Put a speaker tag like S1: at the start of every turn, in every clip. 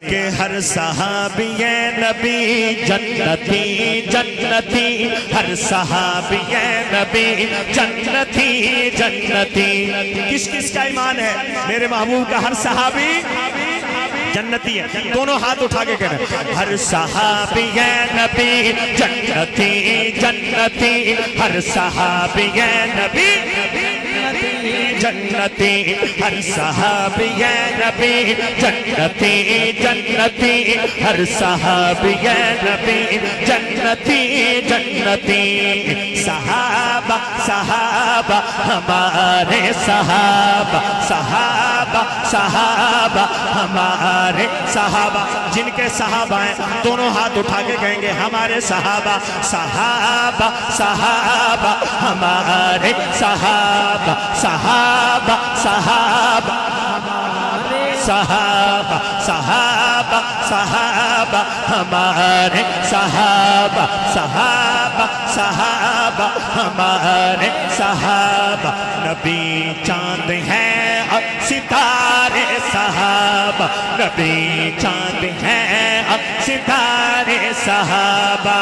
S1: کہ ہر صحابی نبی جنتی جنتی، ہر صحابی نبی جنتی جنتی۔ کس کس کا ایمان ہے؟ میرے محبوب کا ہر صحابی جنتی ہے۔ دونوں ہاتھ اٹھا کے کہنا ہر صحابی نبی جنتی جنتی، ہر صحابی نبی جنتی، ہر صحابی نبی جنتی جنتی، ہر صحابی نبی جنتی جنتی۔ صحابہ صحابہ ہمارے صحابہ، صحابہ صحابہ ہمارے صحابہ، جن کے صحابہ ہیں دونوں ہاتھ اٹھا کے کہیں گے ہمارے صحابہ، صحابہ صحابہ ہمارے صحابہ، صحابہ صحابہ صحابہ صحابہ صحابہ ہمارے صحابہ، صحابہ صحابہ ہمارے صحابہ۔ نبی چاند ہیں اور ستارے صحابہ، نبی چاند ہیں اور ستارے صحابہ۔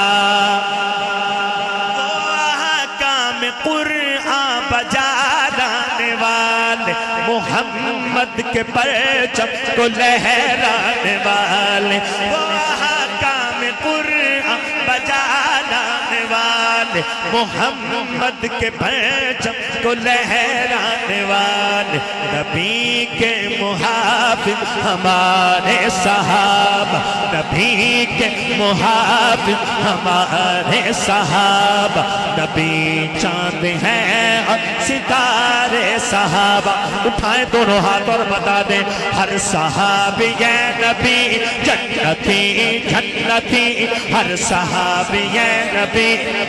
S1: وہ احکام قرآن بجا لانے والے، محمد کے پرچم کو لہرانے والے، وہ احکام قرآن بجا لانے والے، محمد کے پرچم کو لہرانے والے۔ نبی کے محافظ ہمارے صحابہ، نبی کے محافظ ہمارے صحابہ۔ نبی چاند ہیں اور ستارے صحابہ۔ اٹھائیں دونوں ہاتھ اور بتا دیں ہر صحابی نبی جنتی جنتی، ہر صحابی نبی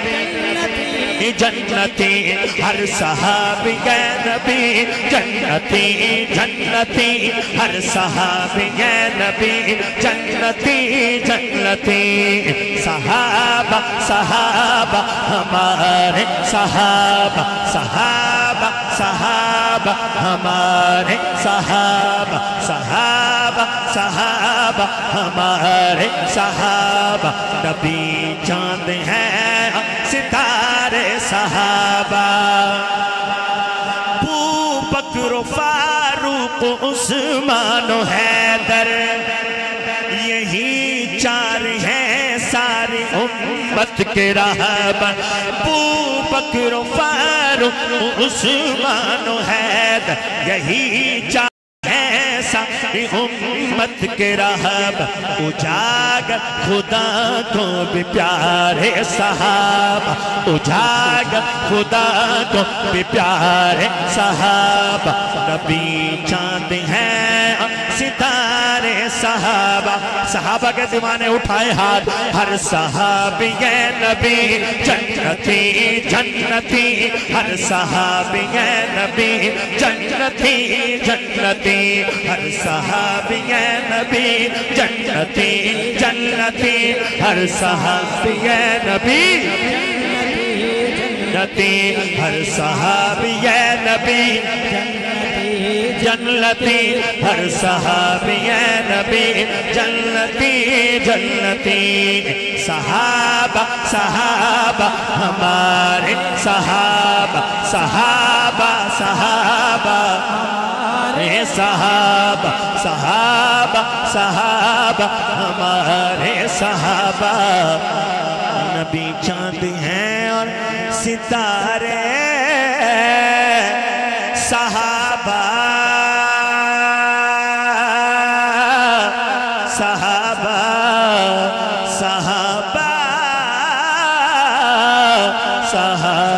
S1: جنتی، ہر صحابی نبی جنتی جنتی، ہر صحابی نبی جنتی جنتی۔ صحابہ صحابہ ہمارے صحابہ، صحابہ صحابہ ہمارے صحابہ، صحابہ صحابہ ہمارے صحابہ۔ نبی چاند ہیں ستارے صحابہ۔ ابو بکر و فاروق عثمان و حیدر، یہی چار ہیں ساری امت کے رہبر۔ ابو بکر و فاروق عثمان و حیدر، یہی چار ہیں ساری امت کے رہبر۔ اجاگر خدا کو بھی پیارے صحابہ، اجاگر خدا کو بھی پیارے صحابہ۔ نبی چاند ہیں ستارے صحابہ۔ صحابہ کے دیوانے اٹھائے ہاتھ، ہر صحابی نبی جنتی جنتی، ہر صحابی نبی جنتی جنتی، ہر صحابی نبی جنتی جنتی، ہر صحابی نبی جنتی، ہر صحابی نبی جنتی، ہر صحابی نبی جنتی جنتی۔ صحابہ صحابہ ہمارے صحابہ، صحابہ صحابہ ہمارے صحابہ، صحابہ صحابہ ہمارے صحابہ۔ نبی چاند ہیں اور ستارے صحابہ، صحابہ صحابہ صحابہ۔